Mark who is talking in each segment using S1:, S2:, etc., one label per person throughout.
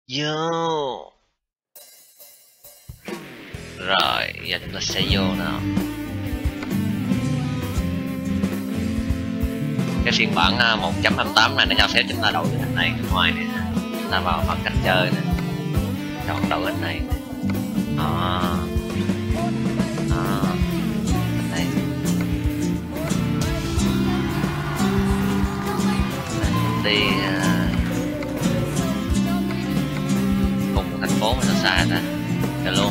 S1: Vô. Rồi, giờ chúng ta sẽ vô nào. Cái phiên bản 1.28 này nó cho phép chúng ta đổi cái hình này bên ngoài này. Chúng ta vào phần cách chơi này, chọn đổi hình này. Đây. Đi cùng thành phố mà nó xa ta. Được luôn.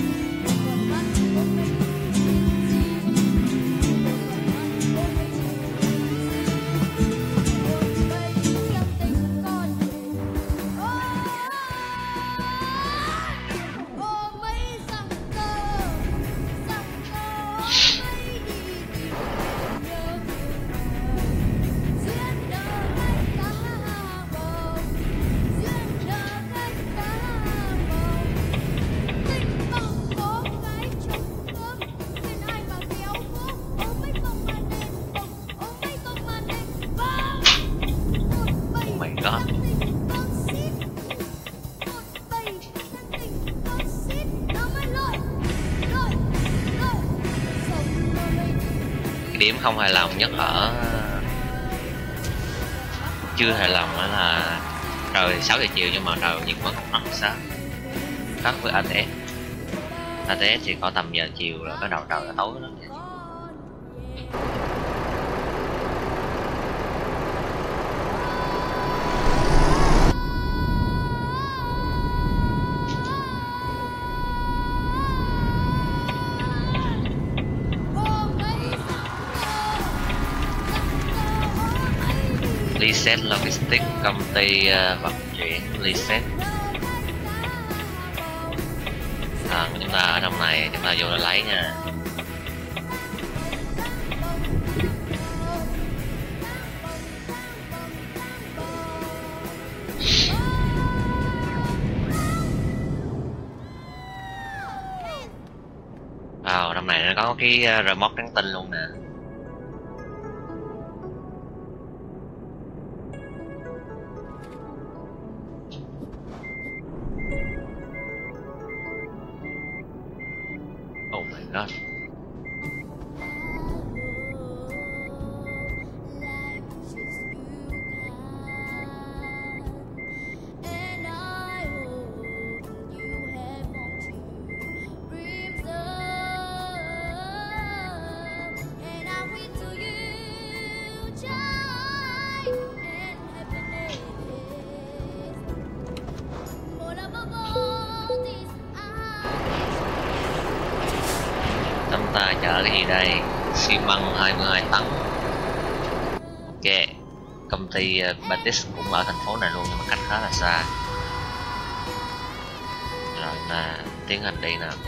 S1: Điểm không hài lòng nhất ở chưa hài lòng đó là trời 6 giờ chiều nhưng mà trời nhiệt vẫn rất sáng, khác với ATS. ATS thì có tầm giờ chiều rồi bắt đầu trời đã tối lắm. Reset Logistics, công ty vận chuyển Reset. Chúng ta ở trong này, chúng ta vô là lấy nha. Vào trong này nó có cái remote trắng tinh luôn nè. Oh my god. Chúng ta chở cái gì đây? Xi măng 22 tấn. Ok. Công ty Batis cũng ở thành phố này luôn nhưng mà cách khá là xa. Rồi là tiến hành đi nào.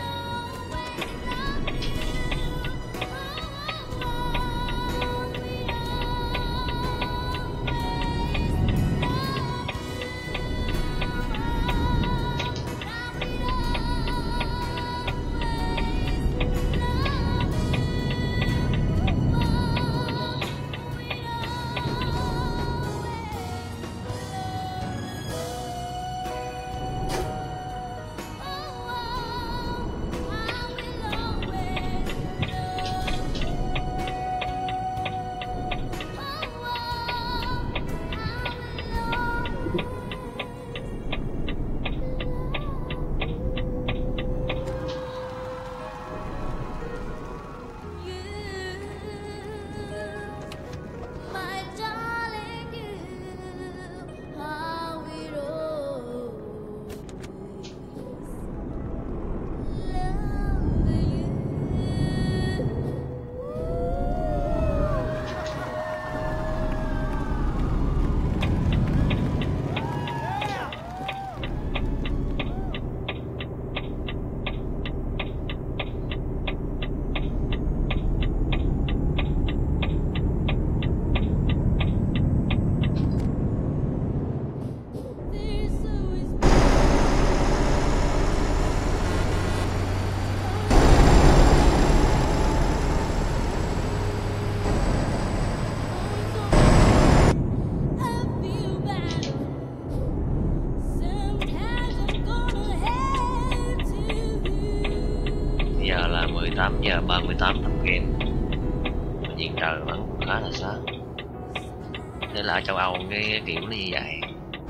S1: Bây giờ là 18 giờ 38 tầm game. Nhìn trời vẫn khá là sáng. Thế là ở châu Âu cái kiểu nó như vậy.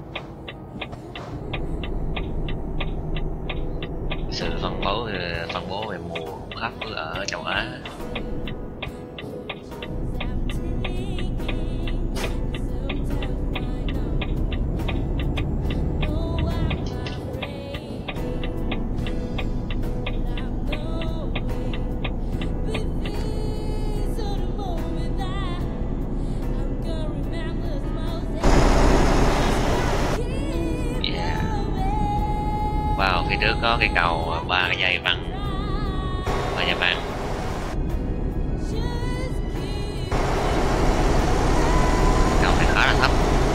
S1: Sự phân bố về mùa cũng khác với ở châu Á. Vào phía trước có cái cầu 3 cái dây băng cầu này khá là thấp.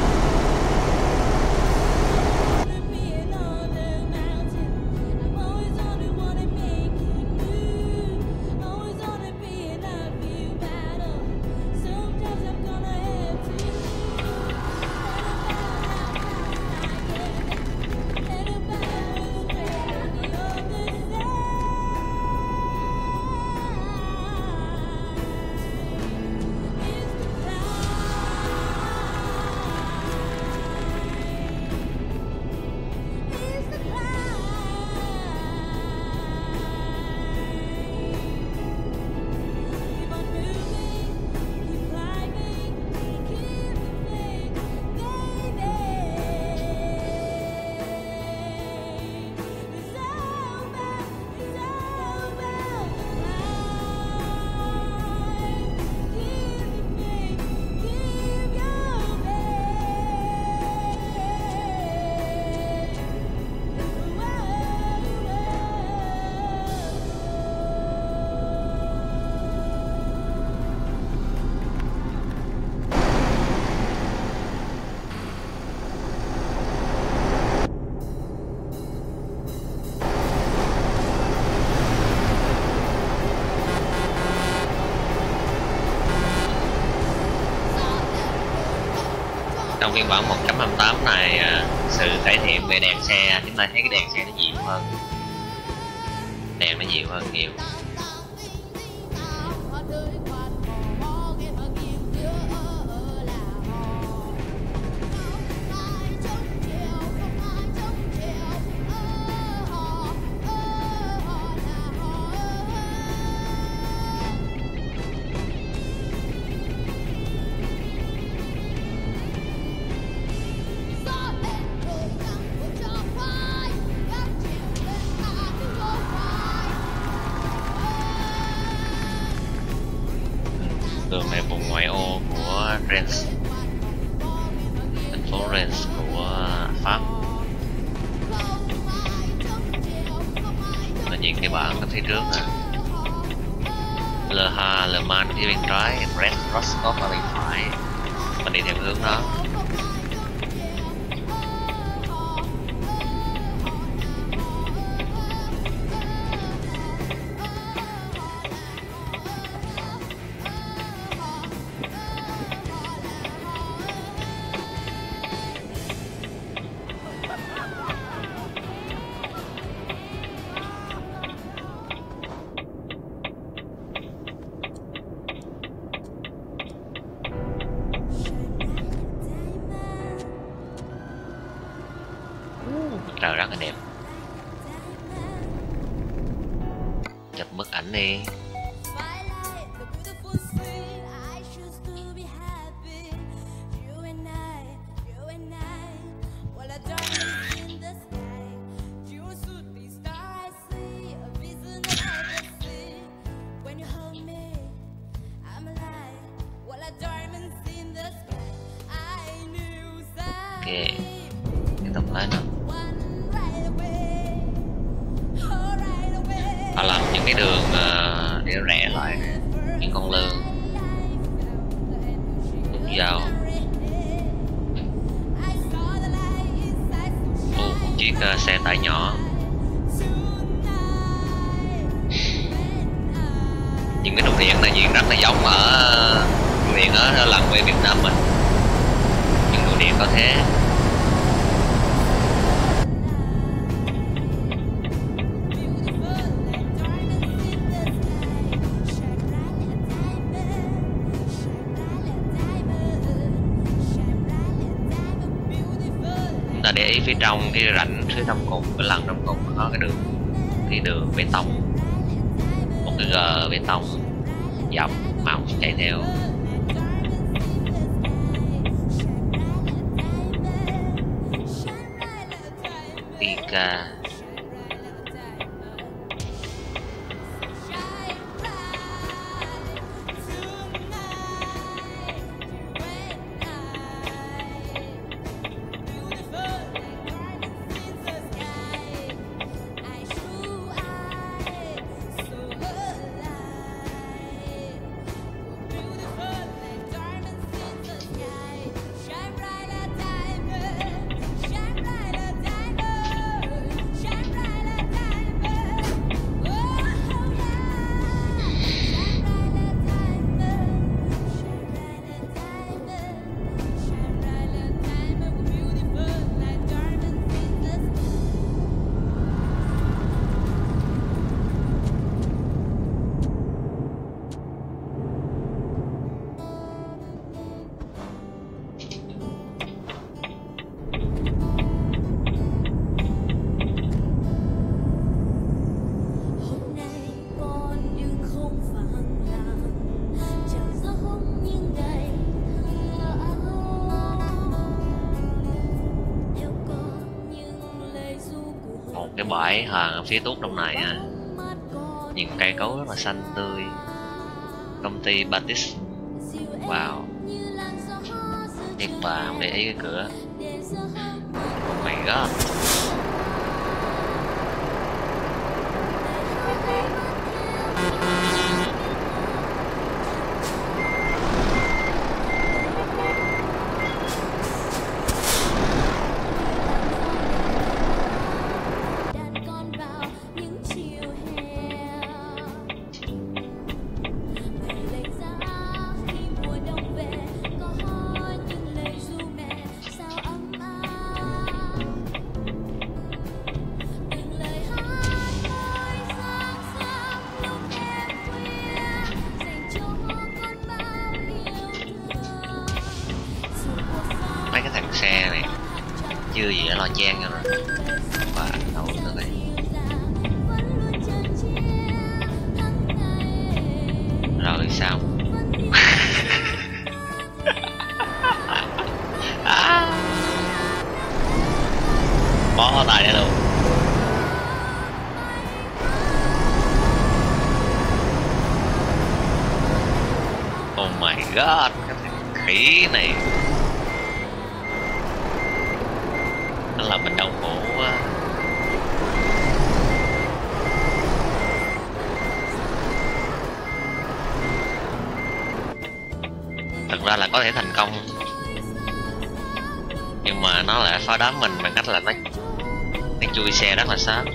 S1: Trong phiên bản 1.28 này, sự cải thiện về đèn xe, chúng ta thấy cái đèn xe nó dịu hơn, đèn nó dịu hơn nhiều. Đường này vùng ngoại ô của Rennes, thành phố Rennes của Pháp. Và nhìn cái bảng ở phía trước nè, Le Mans phía bên trái, Rennes Roscoff ở bên phải. Mình đi theo hướng đó. Trời rất là đẹp. Chụp bức ảnh đi. Ok, tiếp tục lên nữa. Họ làm những cái đường để rẽ lại những con lươn đúng vào. Một chiếc xe tải nhỏ. Những cái trụ điện này nhìn rất là giống ở trụ điện ở làng quê Việt Nam mình, những trụ điện có thế. để ý phía trong cái rãnh phía trong cùng, cái lần trong cùng có cái đường bê tông, một cái gờ bê tông dọc màu chạy theo. Pika cái bãi hàng ở phía tuốt trong này à. Nhìn cây cối rất là xanh tươi. Công ty Batis. Wow. Nhật Bà không để ý cái cửa. Oh my god. Mấy cái thằng xe này chưa gì đã lo chen cho rồi. Và đầu tới đây. Rồi sao? Bó tay luôn. Oh my god, cái thằng khỉ này nó làm mình đau khổ quá. Thật ra là có thể thành công, nhưng mà nó lại phá đám mình bằng cách là nó chui xe rất là sớm.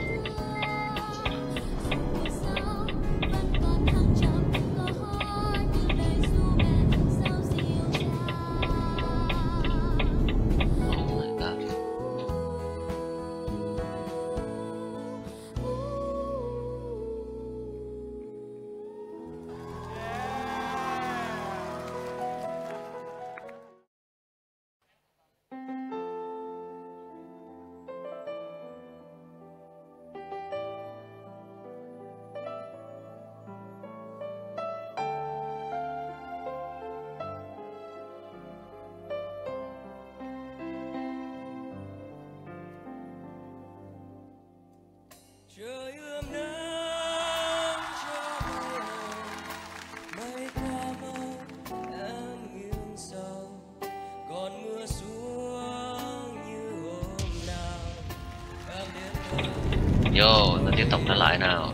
S2: Trời ươm nắng cho buồn, mây qua mây em nghiêng sâu, còn mưa xuống như hôm nào em đến
S1: Vô, tôi tiếp tục trở lại nào.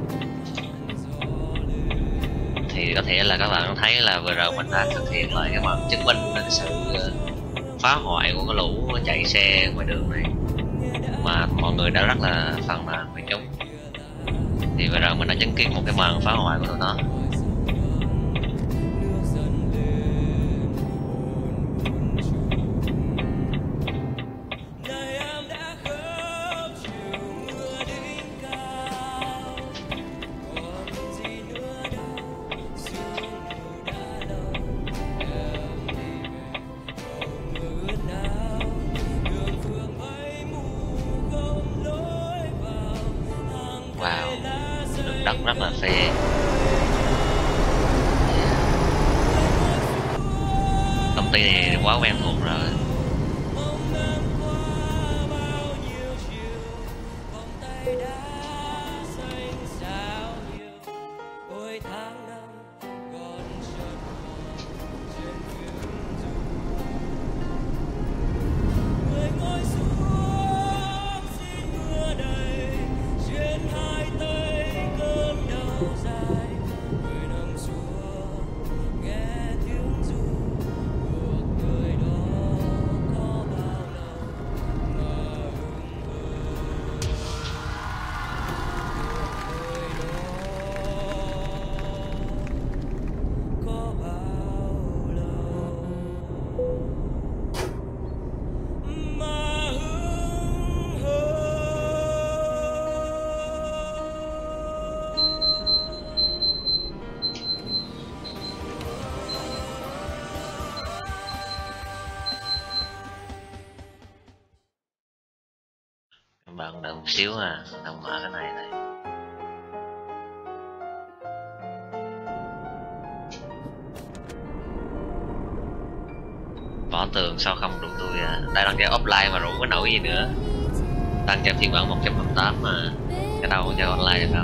S1: Thì có thể là các bạn thấy là vừa rồi mình đã thực hiện lại cái màn chứng minh cái sự phá hoại của cái lũ chạy xe ngoài đường này, mà mọi người đã rất là phàn nàn về chúng. Thì bây giờ mình đã chứng kiến một cái màn phá hoại của tụi nó.
S2: đường phương
S1: phê. Công ty này quá quen thuộc rồi. Bạn đợi một xíu à, đang mở cái này này. Bỏ tường sao không rủ tôi à? Đây đang chơi offline mà rủ có nổi gì nữa. Đang chơi phiên bản 1.8 mà cái đâu có chơi online được đâu.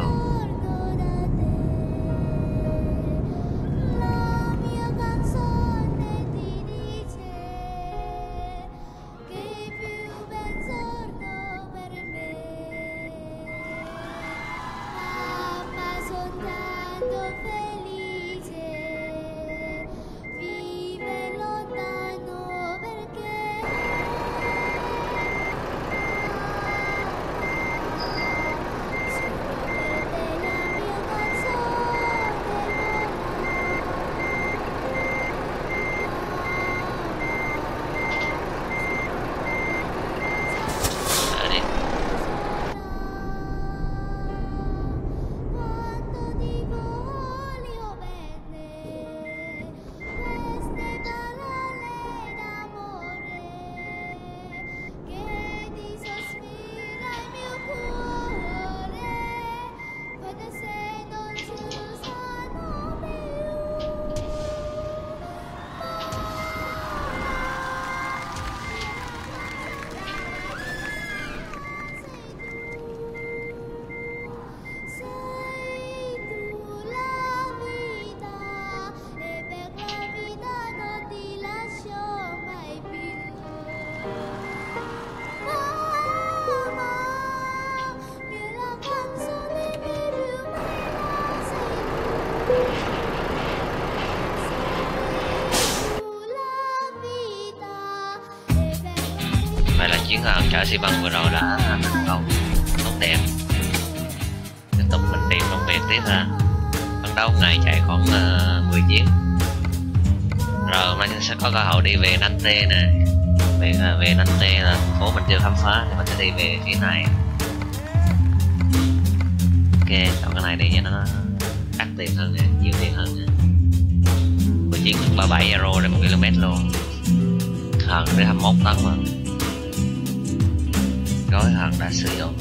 S1: Vậy là chuyến hàng chở xi măng vừa rồi đã thành công, tốt đẹp. Tiếp tục mình tìm công việc tiếp ha. Phấn đấu ngày chạy khoảng 10 chuyến. Rồi hôm nay sẽ có cơ hội đi về Nantes nè. Về Nantes là thành phố mình chưa khám phá thì mình sẽ đi về phía này. Ok, chọn cái này đi cho nó đắt tiền hơn nè, nhiều tiền hơn nè. 10 chuyến 37 euro trên 1 km luôn. Hòn đến 21 tấn mà. Gói hòn đã sử dụng.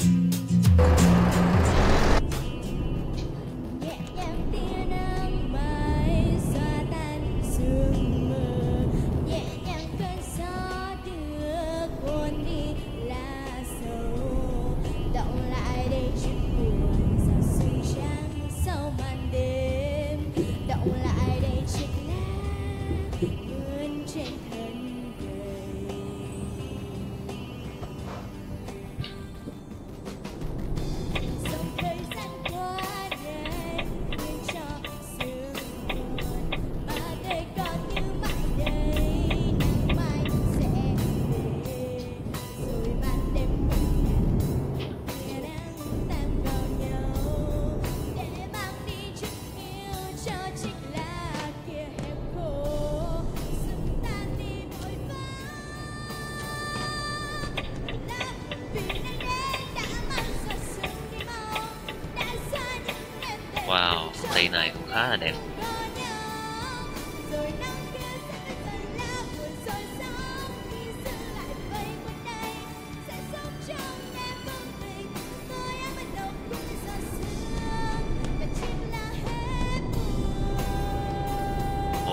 S1: Wow, công ty này cũng khá là đẹp.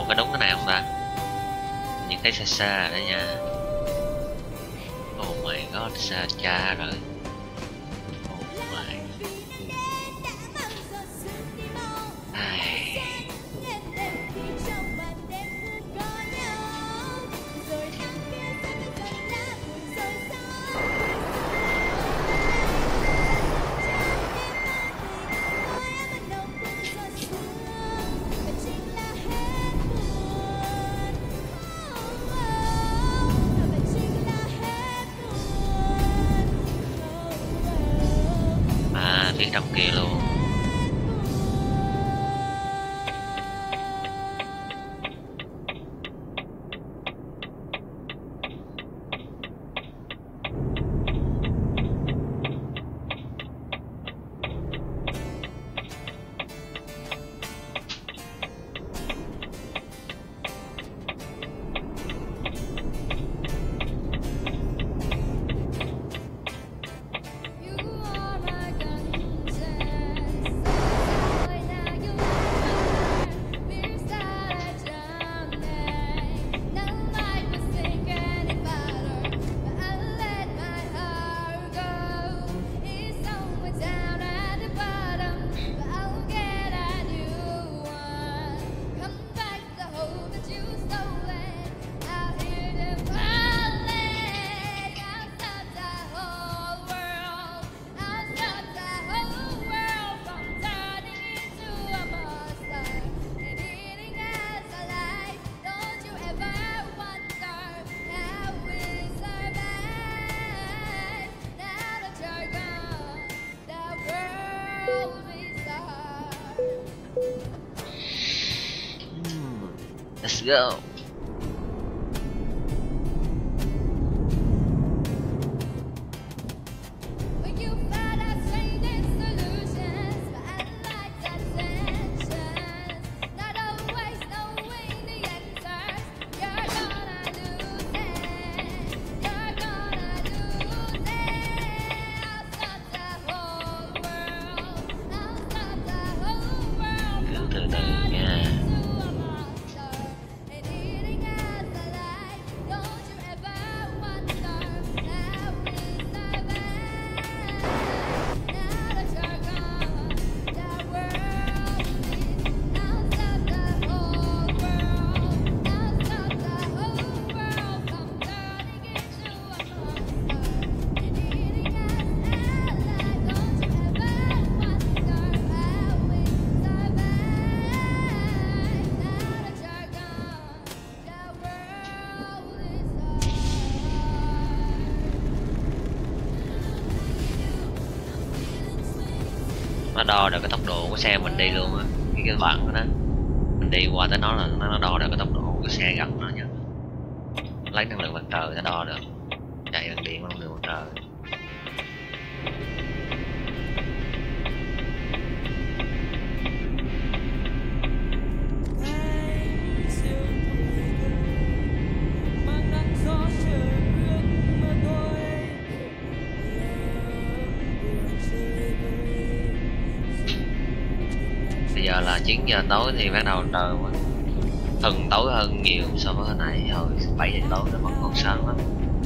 S1: có đúng cái này không ta? Nhìn thấy xa xa đấy nha. Oh my god, xa cha rồi. Oh my. Ai. À, phía trong kia luôn. Let's go. Cứ từ từ nha. Nó đo được cái tốc độ của xe mình đi luôn á, cái bảng của nó, mình đi qua tới nó là nó đo được cái tốc độ của xe gần nó nha, lấy năng lượng mặt trời nó đo được, chạy bằng điện năng lượng mặt trời. Bây giờ là 9 giờ tối thì bắt đầu trời hừng tối hơn nhiều so với hồi nãy, hồi 7 giờ tối nó vẫn còn sáng lắm.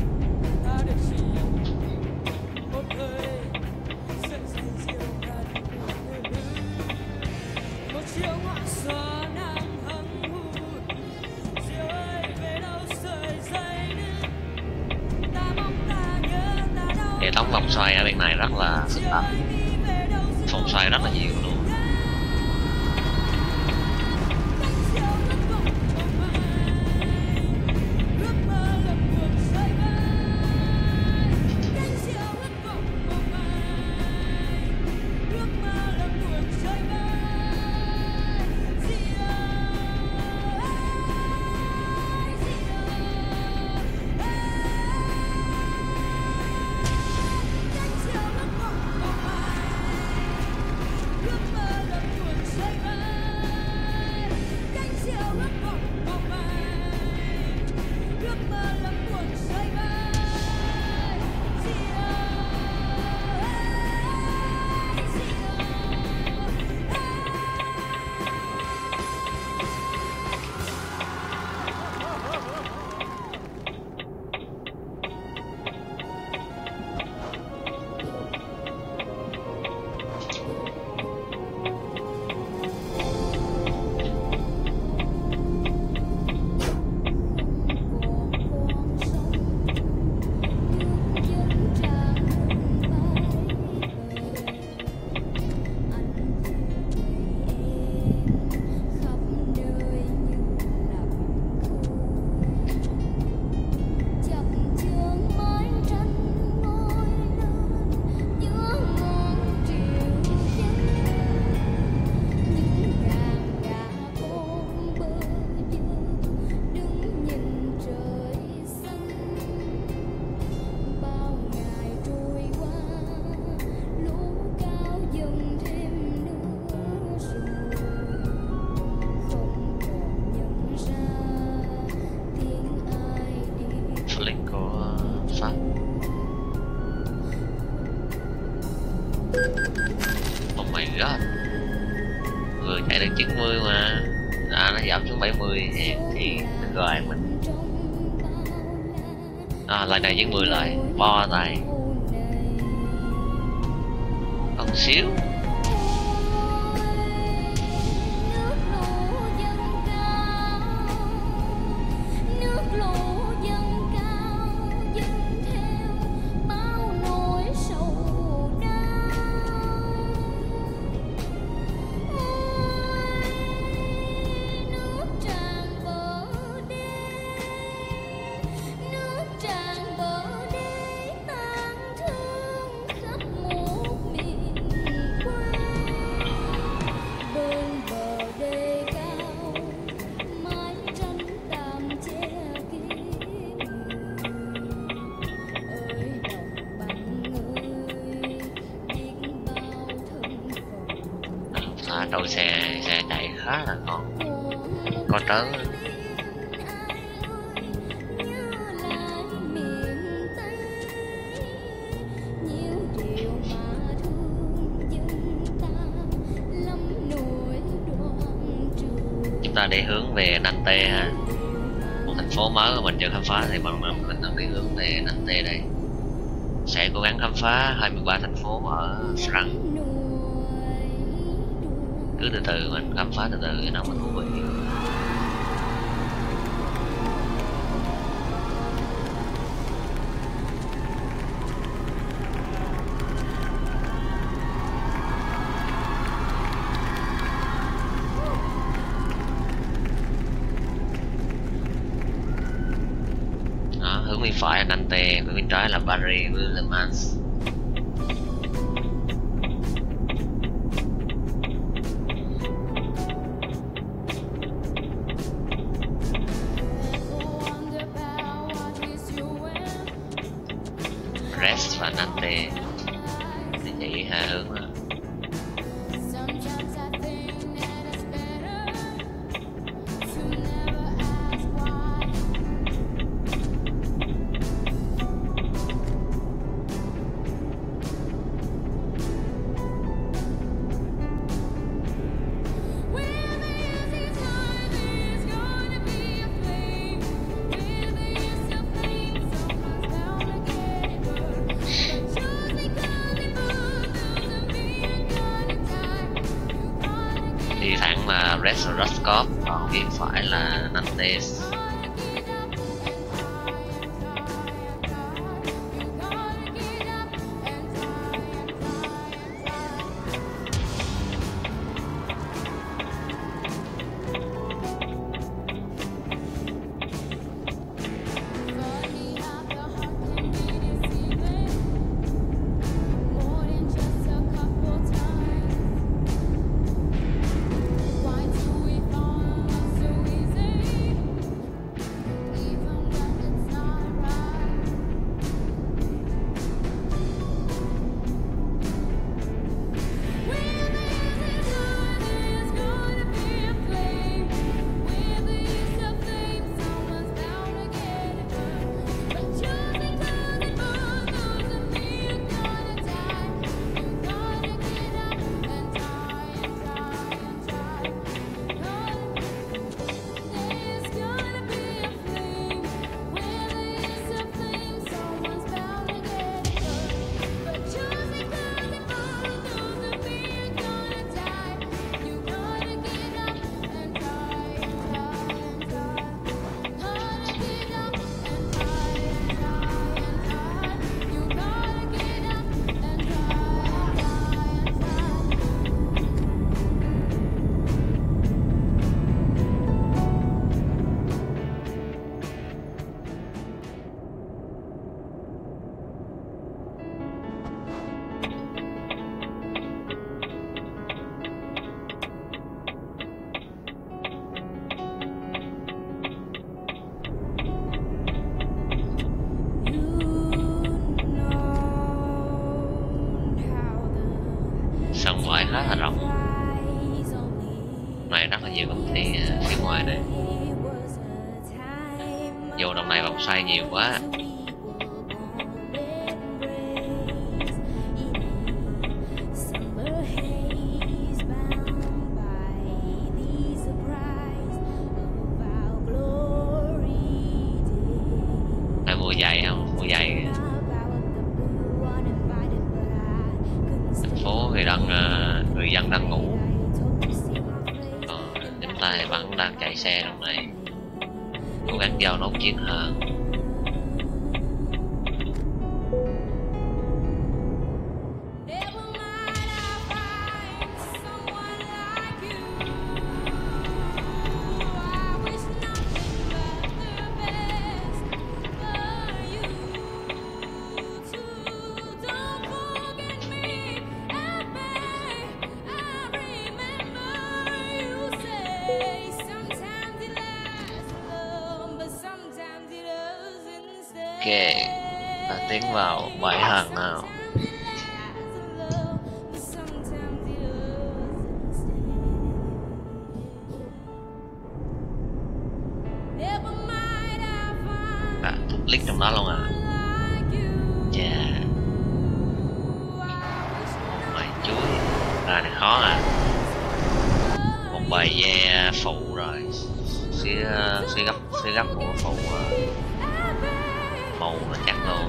S1: Hệ thống vòng xoay ở bên này rất là phức tạp, vòng xoay rất là nhiều luôn. chạy được 90 mà. À, nó giảm xuống 70 thì gọi mình. À, lần này 90 lại bo tay còn xíu. Đầu xe chạy khá là ngon, có trớn. Chúng ta đi hướng về Nantes ha, một thành phố mới mà mình chưa khám phá, thì mình đang đi hướng về Nantes đây. Sẽ cố gắng khám phá 23 thành phố ở France. Cứ từ từ mình khám phá từ từ cái nào mà thú vị. Đó, hướng bên phải là Nantes, hướng bên trái là Paris với Le Mans. Brest và Nantes thì chỉ hai hướng đó. Đi thẳng là Brest Roscoff, còn bên phải là Nantes. Sân ngoại khá là rộng, này rất là nhiều công ty phía ngoài đây. Vô đồng này vòng xoay nhiều quá. ta thì vẫn đang chạy xe lúc này, cố gắng giao nốt chiến hơn. Ok, ta tiến vào bãi hàng nào. Thúc lít trong đó luôn à. Yeah. Mày chuối ra này khó à. Một bài ve phụ rồi, phía gấp của phụ màu nó chặt luôn.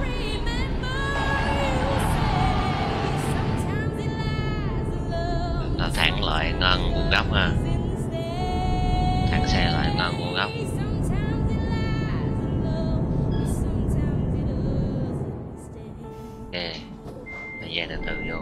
S1: Ta thẳng lại ngang vuông góc ha, thẳng xe lại ngang vuông góc. Ok, thời gian từ từ vô.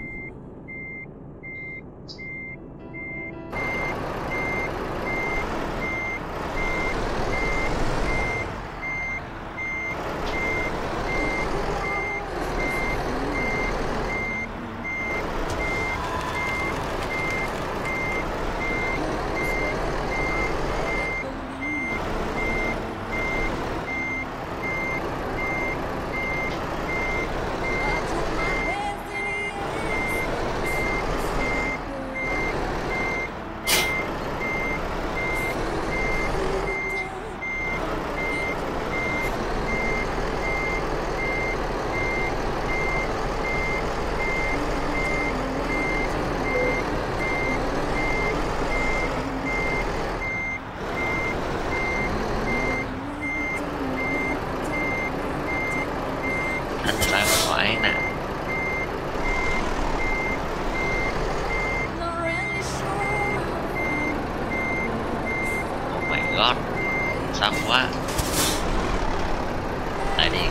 S1: Lại phải nè. Oh my god, sắp quá. Lại đi.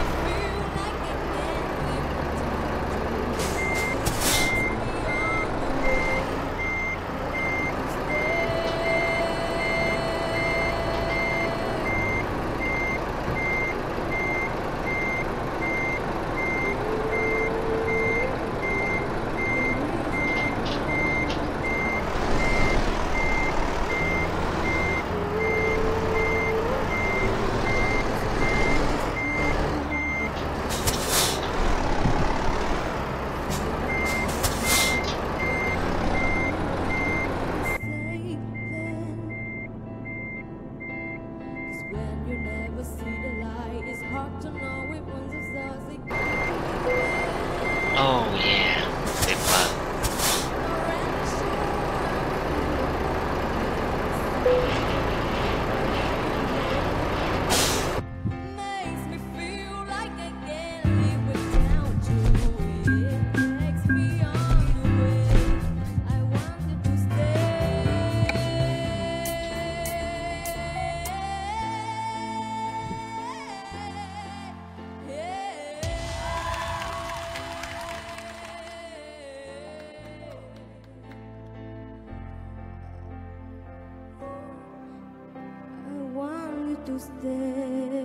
S1: Oh yeah, tuyệt vời.
S2: To stay.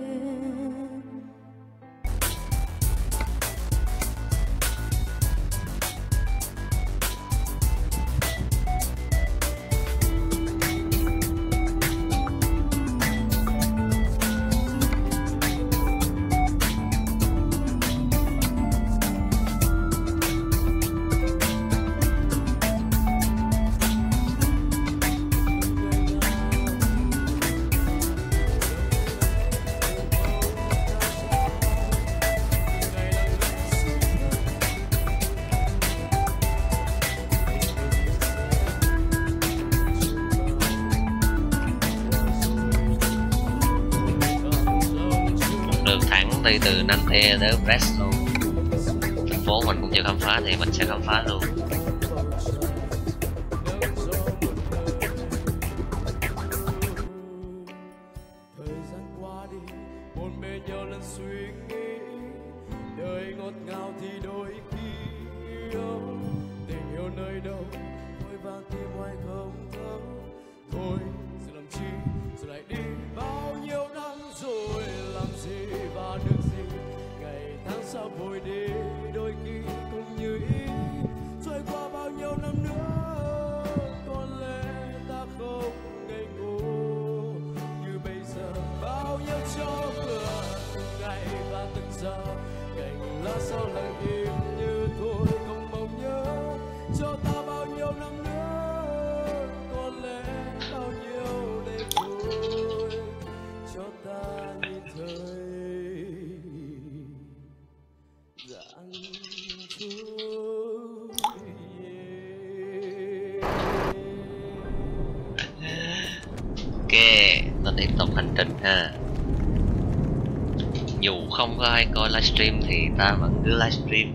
S1: Đường thẳng đi từ Nanterre đến Brest luôn. Thành phố mình cũng chưa khám phá thì mình sẽ khám phá luôn.
S3: sao lặng im như thôi không mong nhớ cho ta bao nhiêu năm nữa, có lẽ bao nhiêu đêm thôi cho ta như thời giãn phút.
S1: Ok, nó tiếp tục hành trình ha. Dù không có ai coi livestream thì ta vẫn cứ livestream.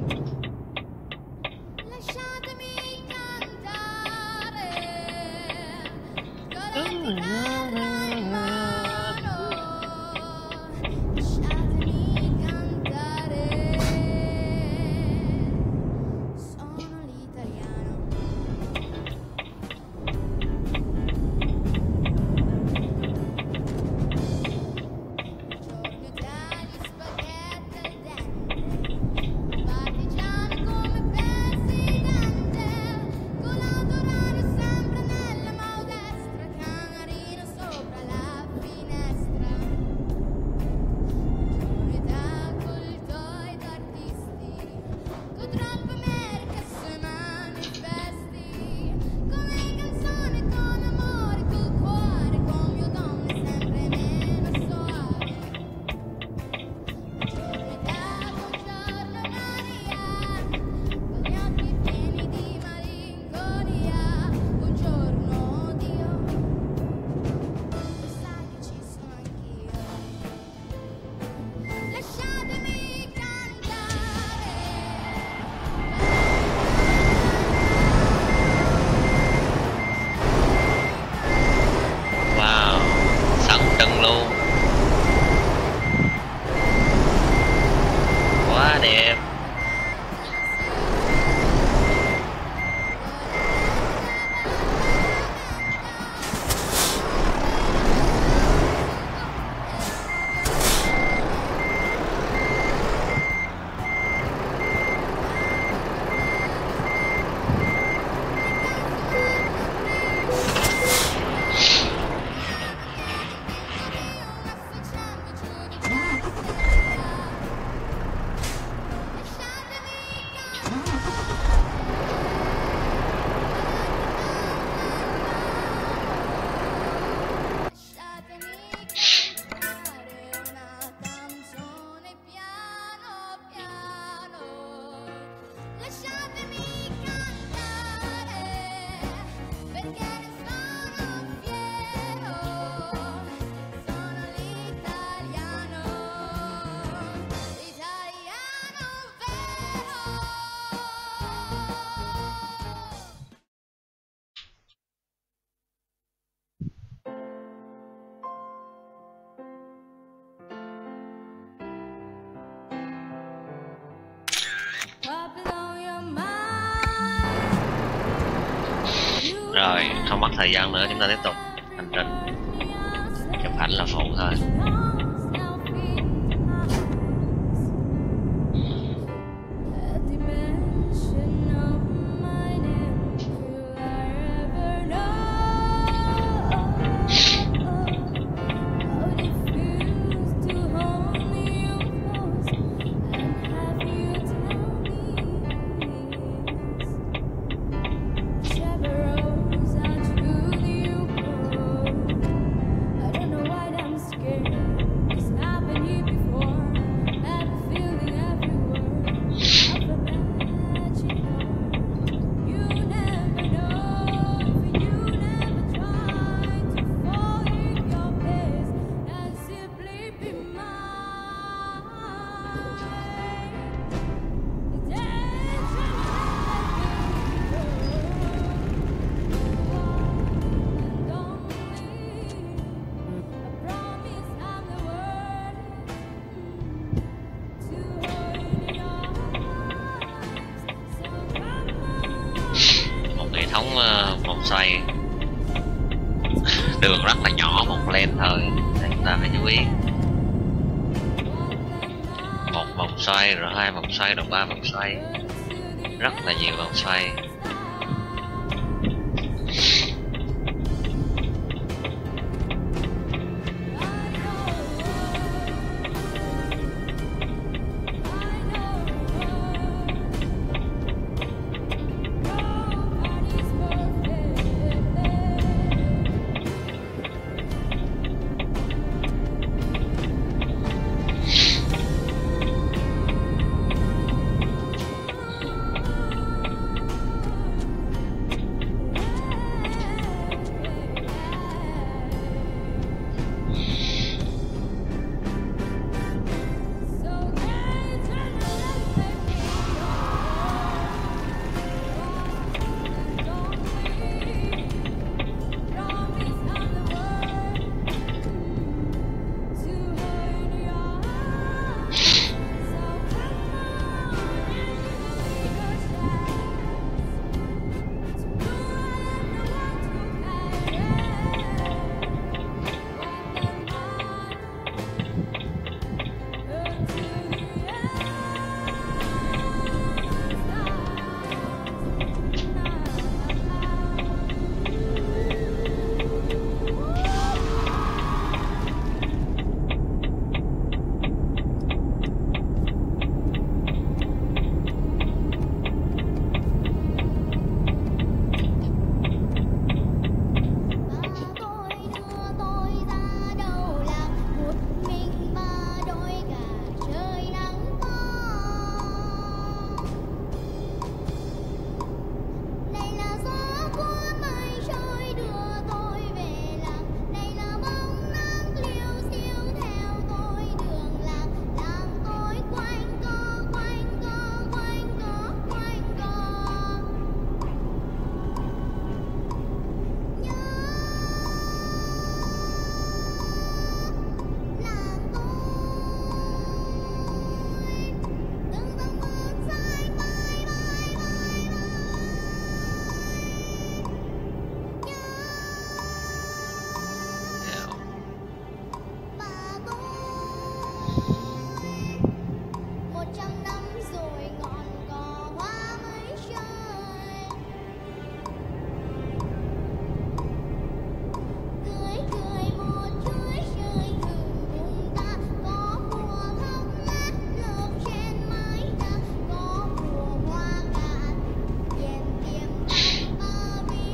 S1: Rồi, không mất thời gian nữa, chúng ta tiếp tục hành trình. Chụp ảnh là phụ thôi. Vòng xoay đường rất là nhỏ, một lane thôi nên chúng ta phải chú ý. Một vòng xoay rồi hai vòng xoay rồi ba vòng xoay, rất là nhiều vòng xoay.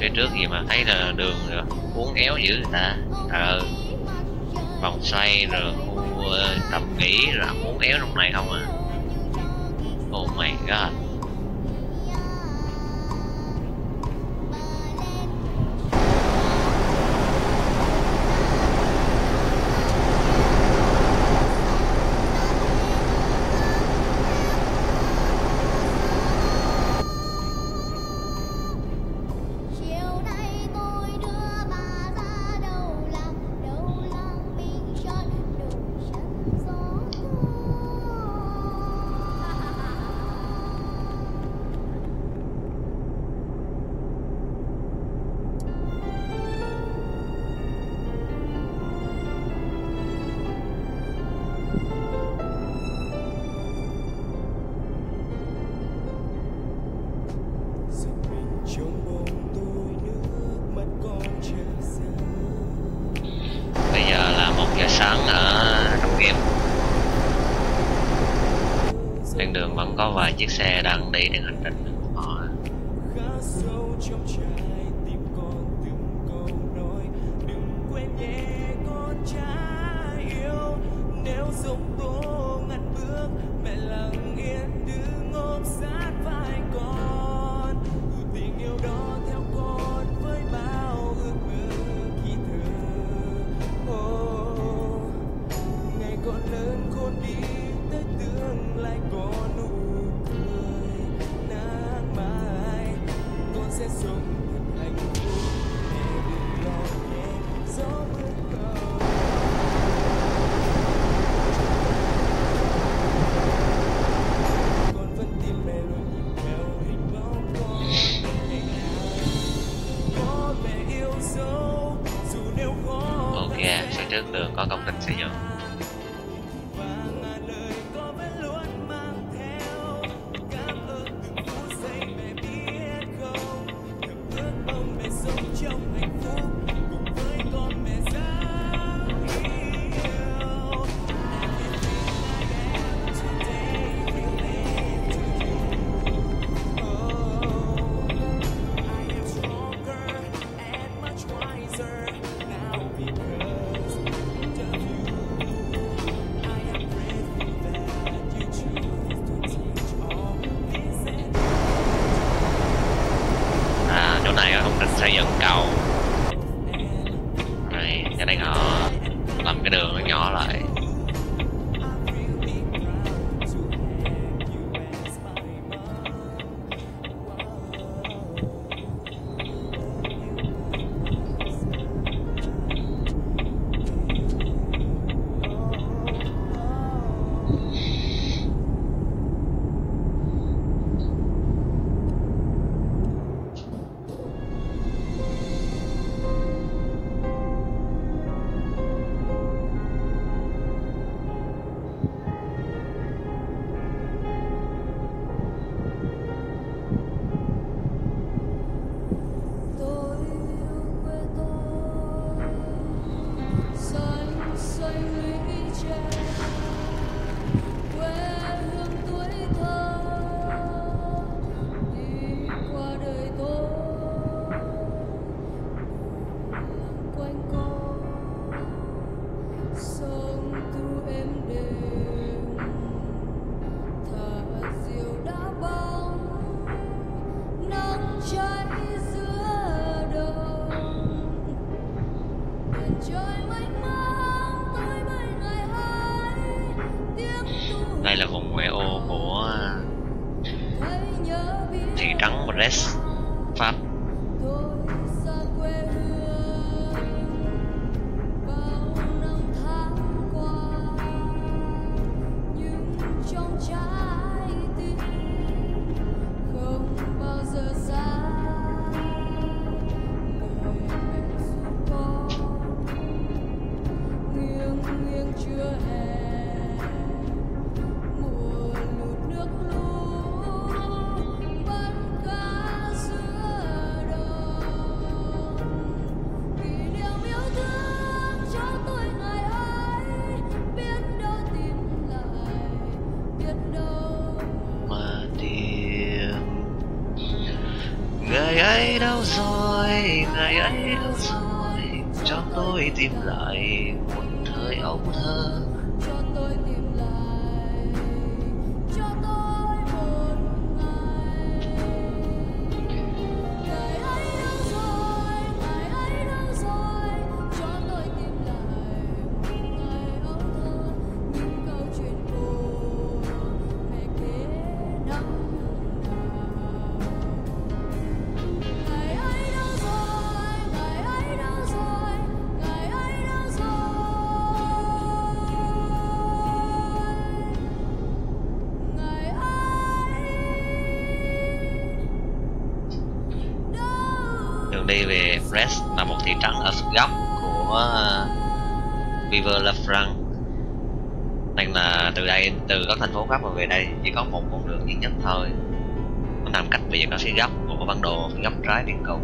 S1: phía trước gì mà thấy là đường uốn éo dữ người ta. Trời ơi, vòng xoay rồi khu tầm nghỉ rồi uốn éo trong này không à. Oh my god. Bây giờ là 1 giờ sáng ở trong game. Trên đường vẫn có vài chiếc xe đang đi trên hành trình của họ. Ok, phía trước đường có công trình xây dựng. Chỗ này có công trình xây dựng cầu. Đây, cho nên họ làm cái đường nó nhỏ lại. Đây là vùng ngoại ô của thị trấn Brest, Pháp. ấy đâu rồi, ngày ấy đâu rồi, cho tôi tìm lại một thời ấu thơ.
S2: cho tôi tìm lại, cho tôi một ngày. Ngày ấy đâu rồi, ngày ấy đâu rồi, cho tôi tìm lại một ngày ấu thơ, những câu chuyện buồn về kể năm nào. Ngày ấy đâu rồi, ngày ấy đâu rồi, ngày ấy đâu rồi, ngày ấy đâu.
S1: Đường đi về Brest là một thị trấn ở góc của Viver La Franc, nên là từ các thành phố khác mà về đây chỉ có một con đường duy nhất thôi. Nó nằm cách biệt ở phía góc của bản đồ, phía góc trái biên cầu.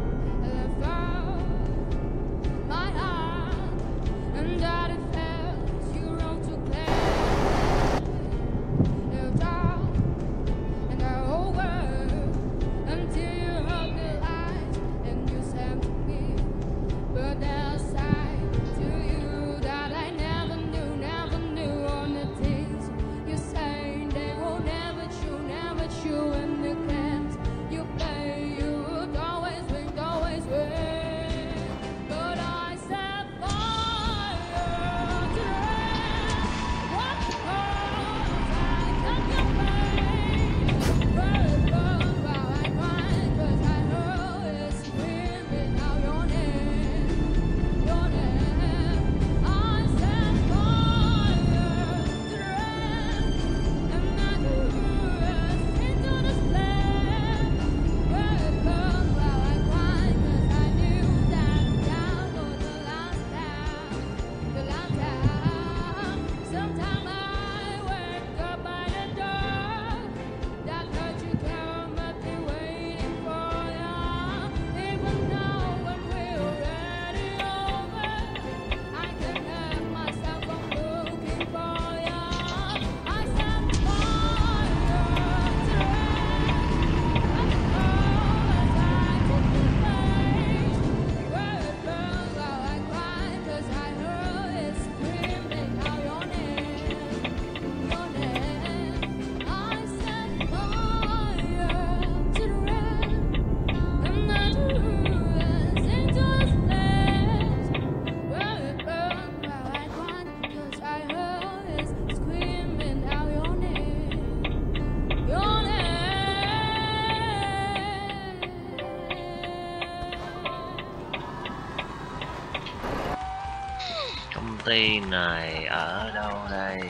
S1: Công ty này ở đâu đây?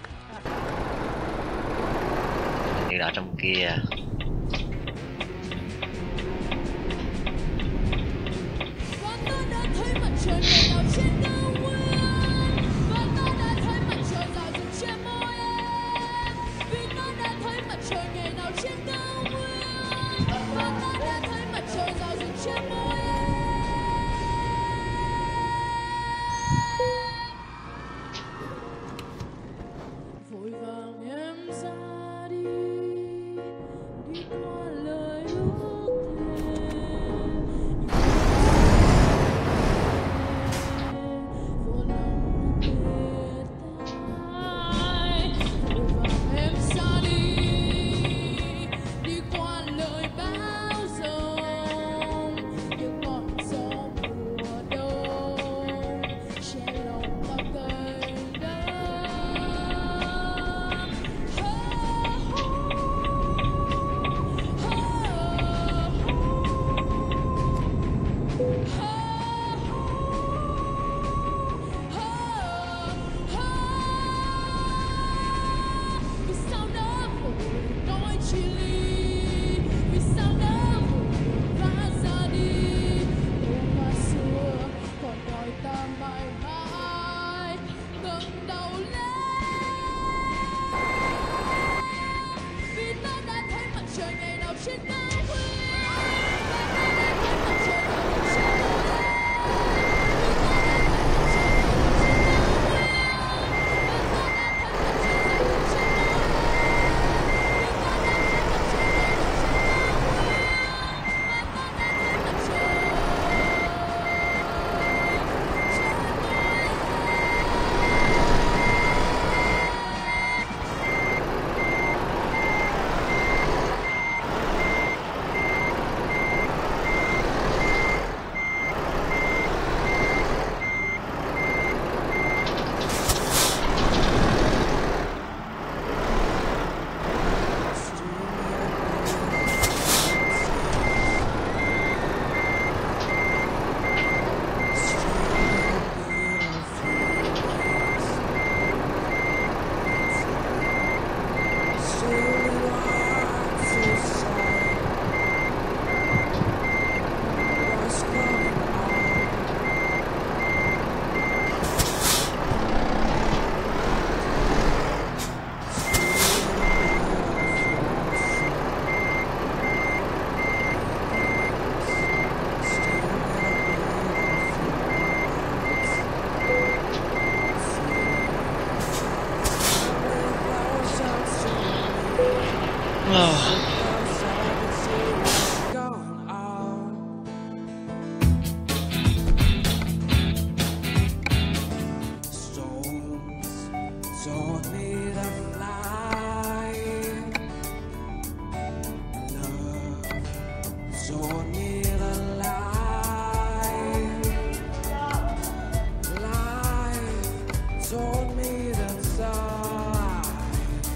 S1: Như ở trong kia.
S2: Và ta đã thấy mặt trời ngày nào trên cao nguyên, và ta đã thấy mặt trời rào rực trên môi em, vì ta đã thấy mặt trời ngày nào trên cao nguyên, và ta đã thấy mặt trời rào rực trên môi em. Vội vàng em ra đi, đi qua lời ước thề.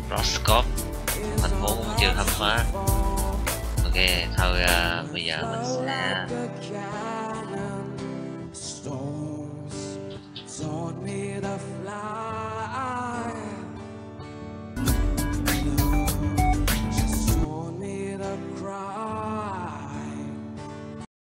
S1: Roscoe, thành phố cũng chưa khám phá. Ok, thôi bây giờ mình sẽ
S3: Storms taught me to fly.